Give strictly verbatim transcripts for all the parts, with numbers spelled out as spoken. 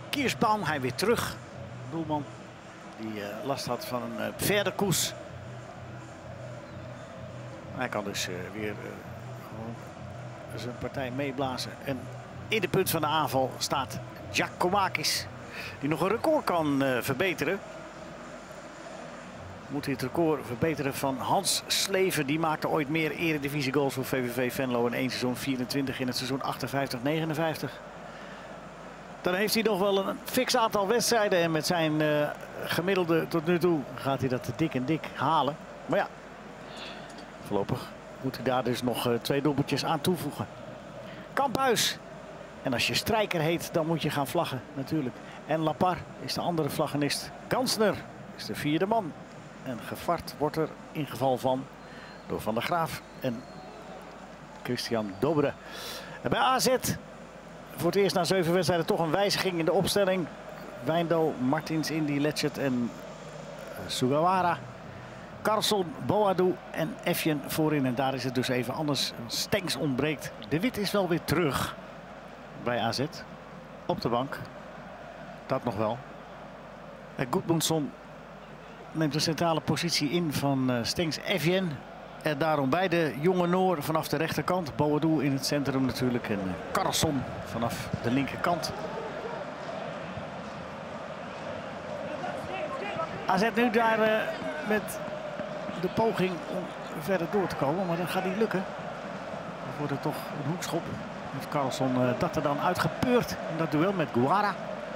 Kirschbaum, hij weer terug. Doelman die uh, last had van een uh, verder koers. Hij kan dus uh, weer uh, gewoon zijn partij meeblazen. En in de punt van de aanval staat Giacomakis, die nog een record kan uh, verbeteren. Moet hij het record verbeteren van Hans Sleven. Die maakte ooit meer eredivisie goals voor V V V Venlo in één seizoen, vierentwintig in het seizoen achtenvijftig negenenvijftig. Dan heeft hij nog wel een fix aantal wedstrijden. En met zijn uh, gemiddelde tot nu toe gaat hij dat dik en dik halen. Maar ja, voorlopig moet hij daar dus nog uh, twee doelpuntjes aan toevoegen. Kamphuis. En als je strijker heet, dan moet je gaan vlaggen natuurlijk. En Lapar is de andere vlaggenist. Gansner is de vierde man. En Gevart wordt er in geval van door Van der Graaf en Christian Dobre. En bij A Z voor het eerst na zeven wedstrijden toch een wijziging in de opstelling. Wijndal, Martins, Indy, Letchert en Sugawara. Carlson, Boadu en Efjen voorin. En daar is het dus even anders. Stengs ontbreekt. De Wit is wel weer terug bij A Z. Op de bank. Dat nog wel. En Gudmundsson neemt de centrale positie in van uh, Stengs. Efjen. En daarom bij de jonge Noor vanaf de rechterkant. Boadu in het centrum natuurlijk. En uh, Carlson vanaf de linkerkant. A Z nu daar uh, met de poging om verder door te komen. Maar dat gaat niet lukken. Dan wordt het toch een hoekschop. Heeft Carlson uh, dat er dan uitgepeurd in dat duel met Guara.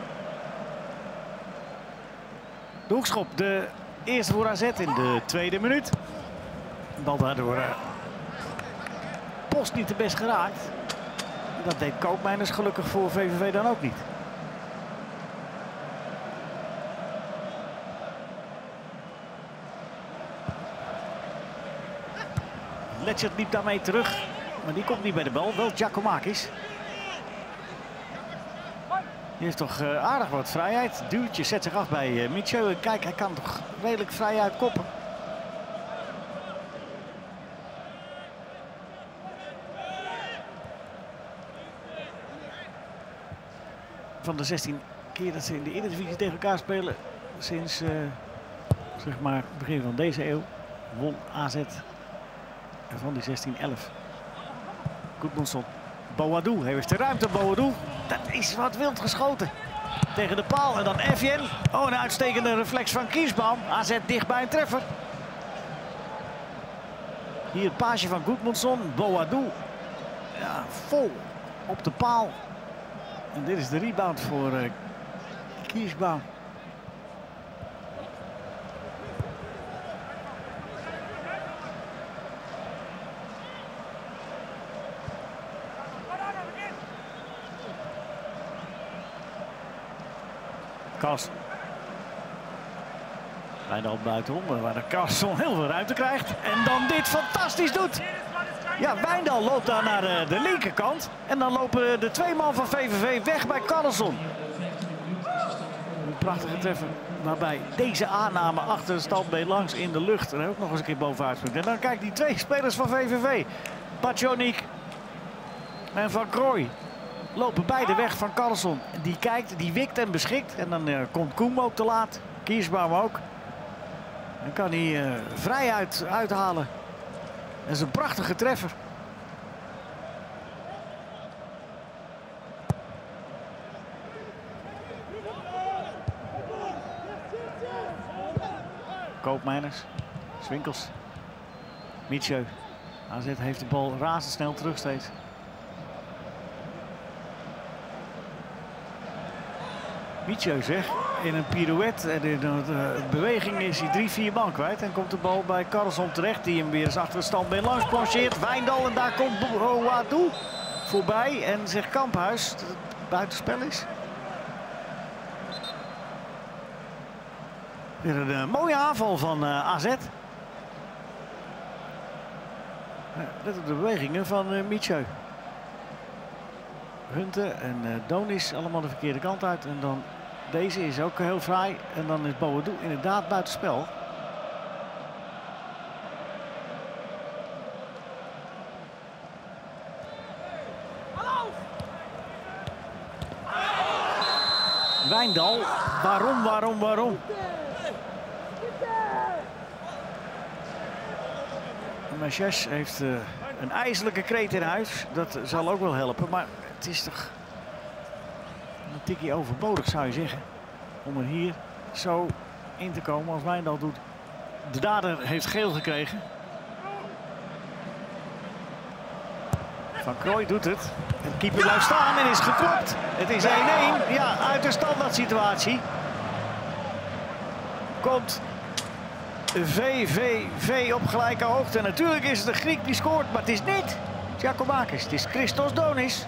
De hoekschop, de eerste voor A Z in de tweede minuut. Bal daardoor uh, Post niet te best geraakt. Dat deed Koopmeiners gelukkig voor V V V dan ook niet. Letchert liep daarmee terug, maar die komt niet bij de bal. Wel Giacomakis. Die heeft toch uh, aardig wat vrijheid. Duwtje zet zich af bij uh, Michel. Kijk, hij kan toch redelijk vrij uit koppen. Van de zestien keer dat ze in de Eredivisie tegen elkaar spelen sinds uh, zeg maar het begin van deze eeuw won A Z van die zestien elf. Gudmundsson. Boadu heeft de ruimte. Boadu. Dat is wat wild geschoten. Tegen de paal. En dan Efjen. Oh, een uitstekende reflex van Kirschbaum. A Z dicht bij een treffer. Hier het paasje van Gudmundsson. Boadu. Ja, vol op de paal. En dit is de rebound voor uh, Kirschbaum. Kast. Bijna al buitenom, waar de Carlson heel veel ruimte krijgt. En dan dit fantastisch doet. Ja, Wijndal loopt daar naar de, de linkerkant. En dan lopen de twee man van V V V weg bij Carlson. Een prachtige treffer. Waarbij deze aanname achter de standbeen langs in de lucht. En ook nog eens een keer bovenuit springt. En dan kijk die twee spelers van V V V. Pacionik en Van Krooij. Lopen beide weg van Carlson. Die kijkt, die wikt en beschikt. En dan uh, komt Koem ook te laat. Kirschbaum ook. Dan kan hij uh, vrij uit, uithalen. Dat is een prachtige treffer. Koopmeiners. Swinkels. Michel. A Z heeft de bal razendsnel terug steeds. Michel zeg, in een pirouette en in een uh, beweging is hij drie, vier man kwijt. En komt de bal bij Carlson terecht, die hem weer eens achter het standbeen langs plancheert. Wijndal en daar komt Boadu voorbij en zegt Kamphuis dat het buitenspel is. Weer een uh, mooie aanval van uh, A Z. Ja, let op de bewegingen van uh, Michel. Hunter en uh, Donis allemaal de verkeerde kant uit. En dan deze is ook heel fraai. En dan is Boadu inderdaad buitenspel. Wijndal. Waarom, waarom, waarom? Maches heeft uh, een ijselijke kreet in huis. Dat zal ook wel helpen. Maar het is toch een tikkie overbodig, zou je zeggen. Om er hier zo in te komen als Wijndal doet. De dader heeft geel gekregen. Van Krooi doet het. De keeper blijft staan en is geklopt. Het is één-één. Ja, uit de standaard situatie. Komt V V V op gelijke hoogte. En natuurlijk is het de Griek die scoort, maar het is niet Giacomakis. Het is Christos Donis.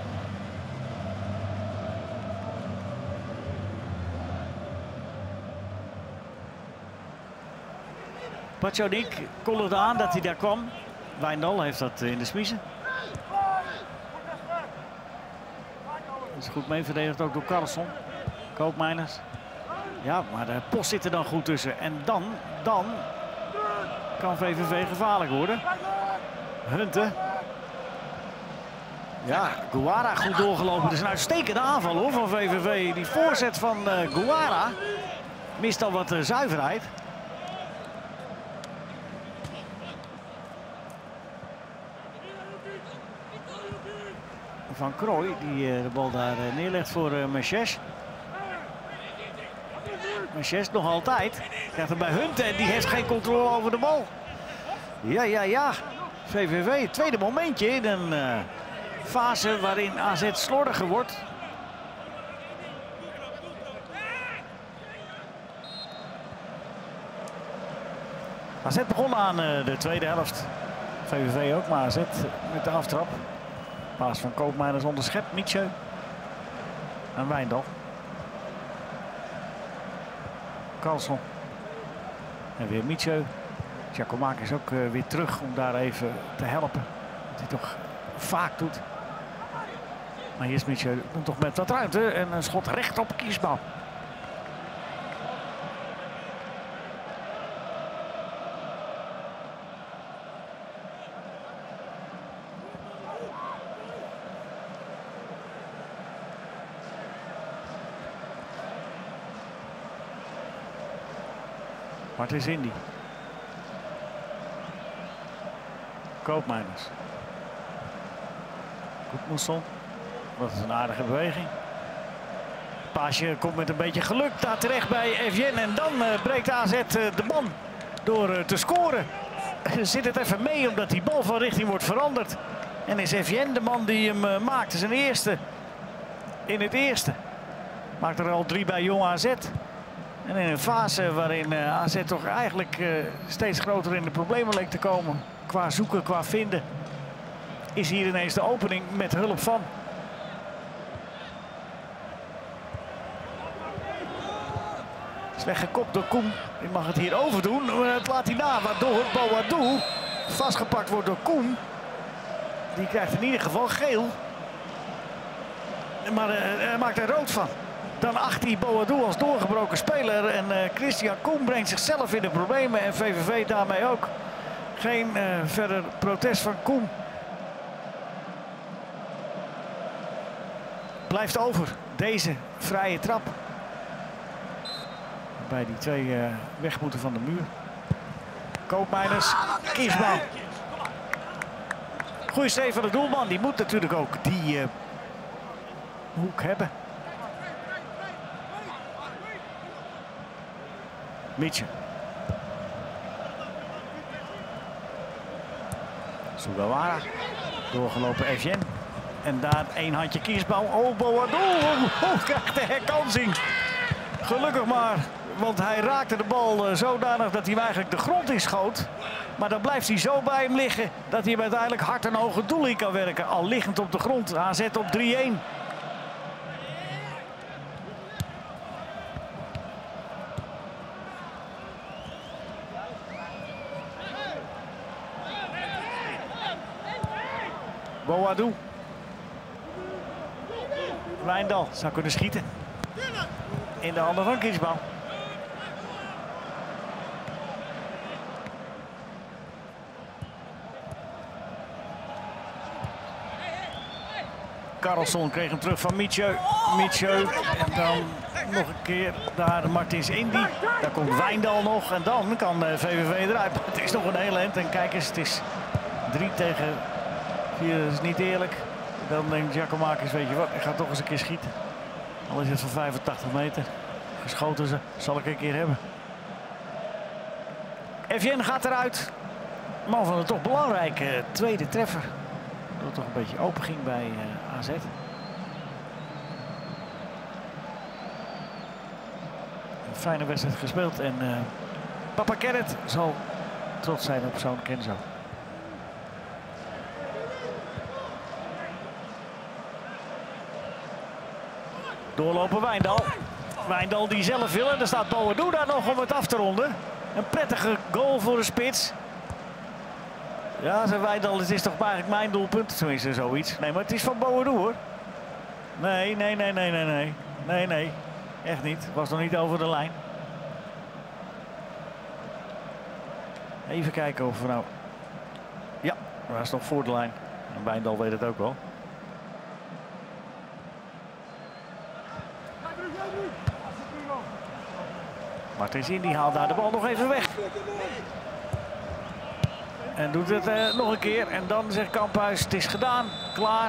Pachodik kondigde aan dat hij daar kwam. Wijndal heeft dat in de smiezen. Dat is goed mee verdedigd ook door Karlsson. Koopmeiners. Ja, maar de post zit er dan goed tussen. En dan, dan kan V V V gevaarlijk worden. Hunten. Ja, Guara goed doorgelopen. Het is een uitstekende aanval hoor van V V V. Die voorzet van uh, Guara mist al wat uh, zuiverheid. Van Krooi die uh, de bal daar uh, neerlegt voor uh, Maches. Maches nog altijd. Krijgt hem bij Hunten en die heeft geen controle over de bal. Ja, ja, ja. V V V, tweede momentje in een uh, fase waarin A Z slordiger wordt. A Z begon aan uh, de tweede helft. V V V ook, maar A Z met de aftrap. Paas van Koopmeiners onderschept. Mietje en Wijndal. Karlsson. En weer Mietje. Giacomakis is ook uh, weer terug om daar even te helpen. Wat hij toch vaak doet. Maar hier is Mietje toch met wat ruimte. En een schot recht op Kiesbaum. Maar het is Indy. Koopmeiners. Goedmoesson. Dat is een aardige beweging. Paasje komt met een beetje geluk daar terecht bij Evjen. En dan uh, breekt A Z uh, de man door uh, te scoren. Zit het even mee omdat die bal van richting wordt veranderd. En is Evjen de man die hem uh, maakt. Zijn eerste in het eerste. Maakt er al drie bij Jong A Z. En in een fase waarin uh, A Z toch eigenlijk uh, steeds groter in de problemen leek te komen. Qua zoeken, qua vinden. Is hier ineens de opening met hulp van. Is weggekopt door Koem. Die mag het hier overdoen. Het laat hij na, waardoor Boadou vastgepakt wordt door Koem. Die krijgt in ieder geval geel. Maar uh, hij maakt er rood van. Dan acht hij Boadou als doorgebroken speler. En uh, Christian Koem brengt zichzelf in de problemen. En V V V daarmee ook. Geen uh, verder protest van Koem. Blijft over deze vrije trap. Bij die twee uh, weg moeten van de muur. Koopmeiners, Kiesbaum. Goeie save van de doelman. Die moet natuurlijk ook die uh, hoek hebben. Mietje. Sugawara. Doorgelopen Evjen. En daar één handje Kiesbaum. Oh, Boadou. Oh, krijgt de herkansing. Gelukkig maar. Want hij raakte de bal uh, zodanig dat hij hem eigenlijk de grond inschoot. Maar dan blijft hij zo bij hem liggen dat hij hem uiteindelijk hard en hoog het doel in kan werken. Al liggend op de grond. A Z op drie-één. Boadou. Wijndal zou kunnen schieten. In de handen van Kiesbaum. Karlsson kreeg hem terug van Mietje. Mietje. En dan nog een keer daar Martins Indy. Daar komt Wijndal nog en dan kan V V V eruit. Het is nog een heel eind. En kijk eens, het is drie tegen vier. Dat is niet eerlijk. Dan denkt Giacomakis, weet je wat, ik ga toch eens een keer schieten. Al is het van vijfentachtig meter. Geschoten ze, zal ik een keer hebben. Evjen gaat eruit. Man van de toch belangrijke tweede treffer. Dat het toch een beetje open ging bij uh, A Z. Een fijne wedstrijd gespeeld en uh, Papa Gerrit zal trots zijn op zo'n Kenzo. Doorlopen Wijndal. Wijndal die zelf wil. En er staat Boadu daar nog om het af te ronden. Een prettige goal voor de spits. Ja, zei Wijndal, het is toch eigenlijk mijn doelpunt. Tenminste, zoiets. Nee, maar het is van Boadu hoor. Nee, nee, nee, nee, nee, nee. Nee, nee. Echt niet. Was nog niet over de lijn. Even kijken of we nou... Ja, hij is nog voor de lijn. En Wijndal weet het ook wel. Martins Indy haalt daar de bal nog even weg. En doet het uh, nog een keer. En dan zegt Kamphuis, het is gedaan. Klaar.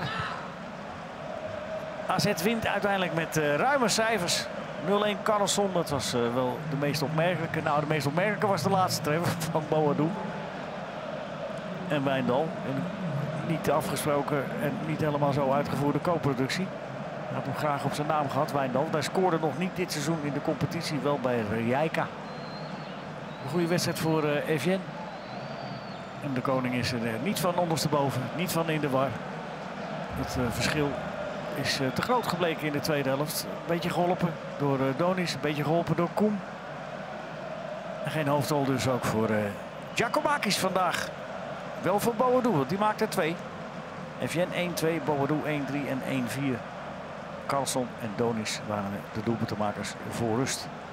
A Z wint uiteindelijk met uh, ruime cijfers. nul een Carlson, dat was uh, wel de meest opmerkelijke. Nou, de meest opmerkelijke was de laatste treffer van Boadu. En Wijndal. En niet afgesproken en niet helemaal zo uitgevoerde co-productie. Hij had hem graag op zijn naam gehad, Wijndal. Hij scoorde nog niet dit seizoen in de competitie, wel bij Rijeka. Een goede wedstrijd voor uh, Evjen. En de koning is er uh, niet van ondersteboven, niet van in de war. Het uh, verschil is uh, te groot gebleken in de tweede helft. Een beetje geholpen door uh, Donis, een beetje geholpen door Koem. En geen hoofdrol dus ook voor uh, Giacomakis vandaag. Wel voor Boadu, want die maakt er twee. Evjen één twee, Boadu één drie en één vier. Carlson en Donis waren de doelpuntenmakers voor rust.